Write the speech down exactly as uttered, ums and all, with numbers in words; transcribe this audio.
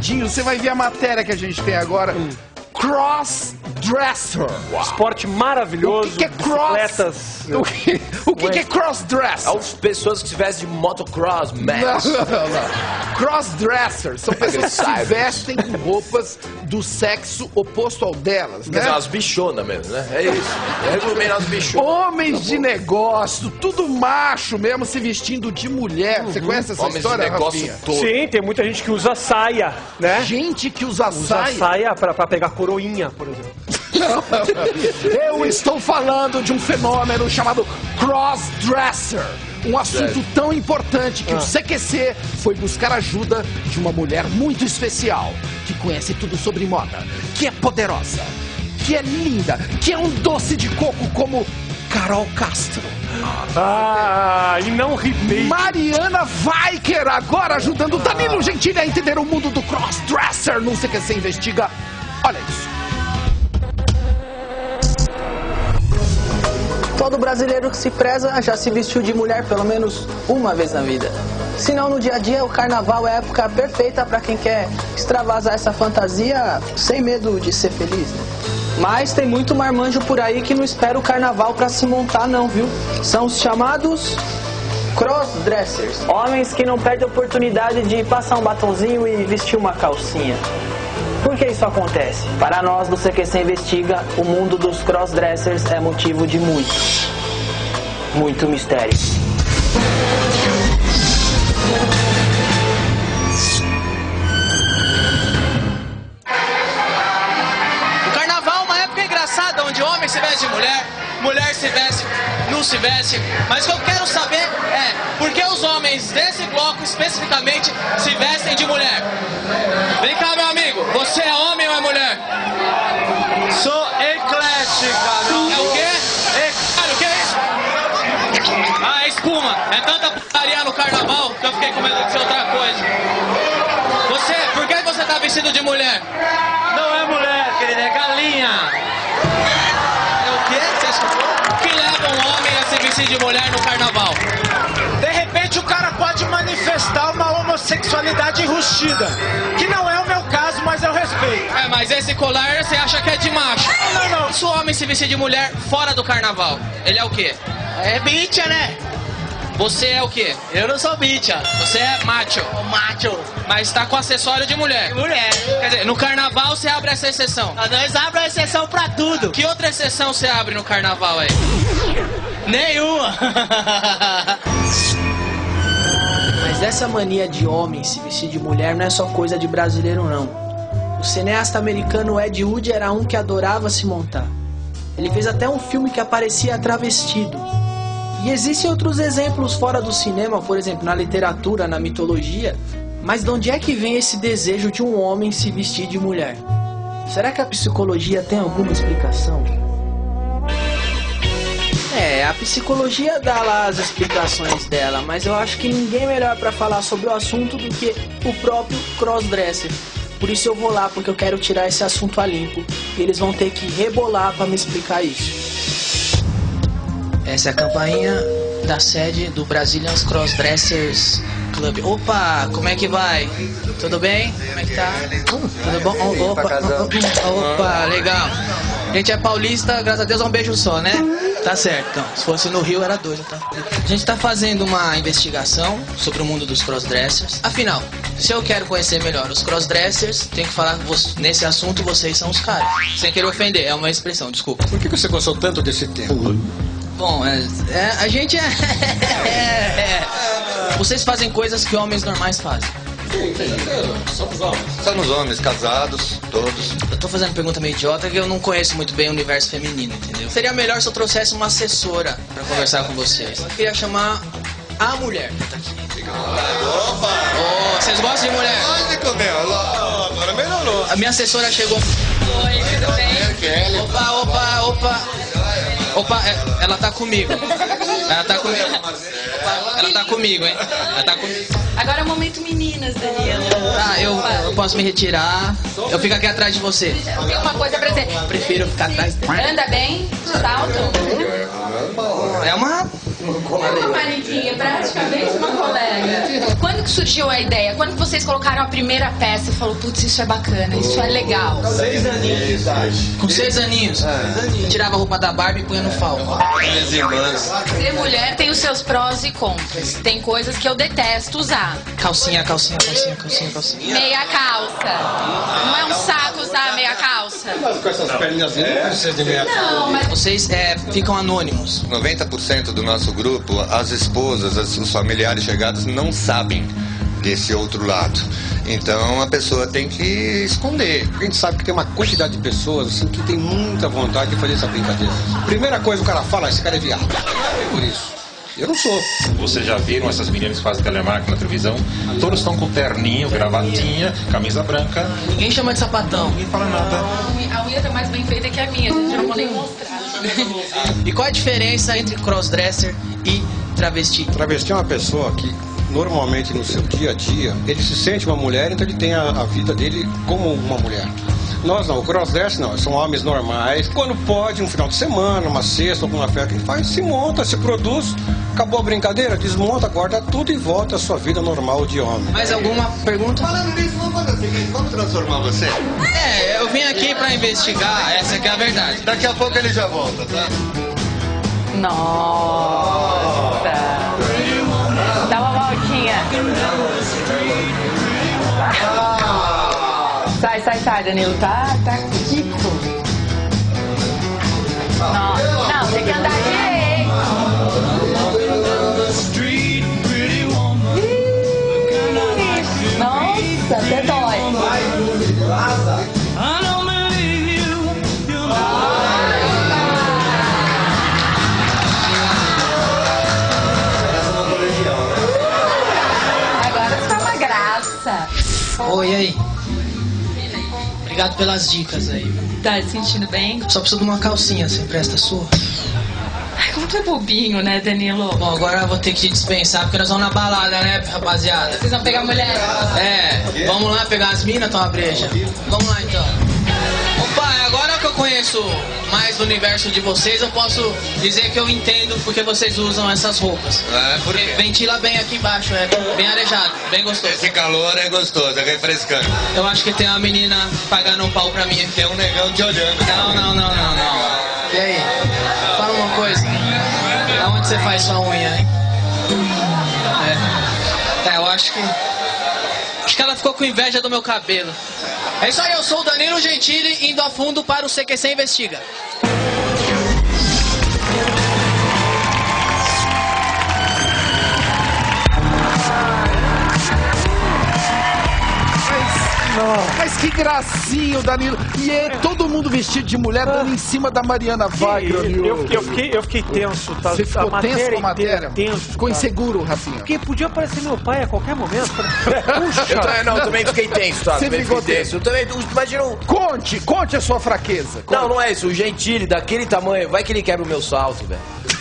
rapidinho, você vai ver a matéria que a gente tem agora. Hum. Crossdresser. Esporte maravilhoso. O que, que é cross? O que, o que, que é crossdresser? As pessoas que se vestem de motocross, Max. Não, não, não. Crossdressers são pessoas que se vestem com roupas do sexo oposto ao delas, né? As bichonas mesmo, né? É isso. É as bichonas. Homens de negócio, tudo macho mesmo, se vestindo de mulher. Você Uhum. conhece essa Homens história, de negócio Rafinha? todo. Sim, tem muita gente que usa saia, né? Gente que usa, usa saia. saia pra, pra pegar coroinha, por exemplo. Eu estou falando de um fenômeno chamado crossdresser. Um assunto tão importante que ah. o C Q C foi buscar ajuda de uma mulher muito especial, que conhece tudo sobre moda, que é poderosa, que é linda, que é um doce de coco como Carol Castro. Ah, e não rimei. Mariana Weicker agora ajudando Danilo Gentili a entender o mundo do crossdresser no C Q C Investiga. Olha isso. Todo brasileiro que se preza já se vestiu de mulher pelo menos uma vez na vida. Se não no dia a dia, o carnaval é a época perfeita para quem quer extravasar essa fantasia sem medo de ser feliz, né? Mas tem muito marmanjo por aí que não espera o carnaval para se montar não, viu? São os chamados crossdressers. Homens que não perdem a oportunidade de passar um batonzinho e vestir uma calcinha. Por que isso acontece? Para nós do C Q C Investiga, o mundo dos crossdressers é motivo de muito, muito mistério. O carnaval é uma época engraçada, onde homem se veste de mulher, mulher se veste, não se veste. Mas o que eu quero saber é, por que os homens desse bloco especificamente se vestem de mulher? Vem cá, meu amigo, você é homem ou é mulher? Sou eclética, meu É o quê? É, cara, o que é isso? Ah, é espuma. É tanta putaria no carnaval que eu fiquei com medo de ser outra coisa. Você, por que você tá vestido de mulher? Não é mulher, querida, é galinha. É o quê? Você escutou? O que leva um homem a se vestir de mulher no carnaval? De repente o cara pode manifestar uma homossexualidade enrustida, que não é o meu caso, mas eu respeito. É, mas esse colar você acha que é de macho. Não, não, não. Se o homem se vestir de mulher fora do carnaval, ele é o quê? É bicha, né? Você é o quê? Eu não sou bicha. Você é macho. Macho. Mas tá com acessório de mulher. Mulher. Quer dizer, no carnaval você abre essa exceção. A nós abre a exceção pra tudo. Que outra exceção você abre no carnaval aí? Nenhuma. Mas essa mania de homem se vestir de mulher não é só coisa de brasileiro, não. O cineasta americano Ed Wood era um que adorava se montar. Ele fez até um filme que aparecia travestido. E existem outros exemplos fora do cinema, por exemplo, na literatura, na mitologia. Mas de onde é que vem esse desejo de um homem se vestir de mulher? Será que a psicologia tem alguma explicação? É, a psicologia dá lá as explicações dela, mas eu acho que ninguém melhor para falar sobre o assunto do que o próprio crossdresser. Por isso eu vou lá, porque eu quero tirar esse assunto a limpo. E eles vão ter que rebolar para me explicar isso. Essa é a campainha da sede do Brazilian Crossdressers Club. Opa, como é que vai? Tudo bem? Como é que tá? Tudo bom? Oh, opa, opa, opa, legal. A gente é paulista, graças a Deus é um beijo só, né? Tá certo, então. Se fosse no Rio era doido, tá? A gente tá fazendo uma investigação sobre o mundo dos crossdressers. Afinal, se eu quero conhecer melhor os crossdressers, tenho que falar que nesse assunto vocês são os caras. Sem querer ofender, é uma expressão, desculpa. Por que você gostou tanto desse tema? Bom, é, é, a gente é, é, é... Vocês fazem coisas que homens normais fazem. Só nos homens. Só nos homens, casados, todos. Eu tô fazendo pergunta meio idiota que eu não conheço muito bem o universo feminino, entendeu? Seria melhor se eu trouxesse uma assessora pra conversar com vocês. Eu queria chamar a mulher que tá aqui. Opa! Oh, vocês gostam de mulher? Lógico, meu. Agora melhorou. A minha assessora chegou. Oi, tudo bem? Opa, opa, opa. Opa, ela tá comigo. Ela tá comigo. Opa, ela tá comigo, hein? Ela tá comigo. Agora é o momento meninas, Danilo. Tá, eu, eu posso me retirar. Eu fico aqui atrás de você. Tem uma coisa pra dizer. Prefiro ficar atrás dela. Anda bem? Salto? É uma... uma mariquinha, praticamente uma colega. Quando que surgiu a ideia? Quando que vocês colocaram a primeira peça e falou, putz, isso é bacana, isso é legal? Seis aninhos de idade. Com seis aninhos. É. Tirava a roupa da Barbie e punha no falco. Minhas irmãs. Ser mulher tem os seus prós e contras. Tem coisas que eu detesto usar. Calcinha, calcinha, calcinha, calcinha, calcinha. Meia calça. Não é um saco usar meia calça. Mas com essas perninhas ali, não precisa de meia calça. Não, mas... Vocês é, ficam anônimos. noventa por cento do nosso grupo, as esposas, as, os familiares chegados não sabem desse outro lado. Então a pessoa tem que esconder. A gente sabe que tem uma quantidade de pessoas assim, que tem muita vontade de fazer essa brincadeira. Primeira coisa que o cara fala, esse cara é viado. É por isso. Eu não sou. Vocês já viram essas meninas que fazem telemarketing na televisão? Todos estão com terninho, gravatinha, camisa branca. Ninguém chama de sapatão. Ninguém fala nada. A unha tá mais bem feita que a minha, gente. Eu não vou nem mostrar. E qual a diferença entre crossdresser e travesti? Travesti é uma pessoa que, normalmente, no seu dia a dia, ele se sente uma mulher, então ele tem a, a vida dele como uma mulher. Nós não, o crossdresser não, são homens normais. Quando pode, um final de semana, uma sexta, alguma festa que a gente faz, se monta, se produz, acabou a brincadeira, desmonta, guarda tudo e volta à sua vida normal de homem. Mais alguma pergunta? Falando nisso, vamos fazer o seguinte, vamos transformar você? É, eu vim aqui pra investigar, essa aqui é a verdade. Daqui a pouco ele já volta, tá? Nossa! Dá uma voltinha. Sai, sai, sai, Danilo. Tá, tá quico. Não, não, tem que andar direito. Nossa, até dói. Agora está uma graça. Oi, e aí? Obrigado pelas dicas aí. Tá se sentindo bem? Só preciso de uma calcinha, você empresta a sua? Ai, como tu é bobinho, né, Danilo? Bom, agora eu vou ter que te dispensar, porque nós vamos na balada, né, rapaziada? Vocês vão pegar mulher? É, vamos lá pegar as minas, tomar breja. Vamos lá, então. Opa, agora que eu conheço mais do universo de vocês, eu posso dizer que eu entendo porque vocês usam essas roupas. É, por quê? Ventila bem aqui embaixo, é bem arejado, bem gostoso. Esse calor é gostoso, é refrescante. Eu acho que tem uma menina pagando um pau pra mim aqui. Tem um negão te olhando. Não, não, não, não, não. E aí? Fala uma coisa. Aonde você faz sua unha, hein? É. É, eu acho que... Acho que ela ficou com inveja do meu cabelo. É isso aí, eu sou o Danilo Gentili, indo a fundo para o C Q C Investiga. Mas que gracinha, Danilo. E é todo mundo vestido de mulher dando em cima da Mariana Wagner. Eu fiquei, eu, fiquei, eu fiquei tenso, tá? Você ficou a tenso com a matéria? Tenso, ficou cara. inseguro, Rafinha? Porque podia aparecer meu pai a qualquer momento. Puxa. Eu também, não, eu também fiquei tenso, tá? Você Também ficou fiquei tenso. Eu também, imagina um... Conte, conte a sua fraqueza. Conte. Não, não é isso. O Gentili, daquele tamanho, vai que ele quebra o meu salto, velho.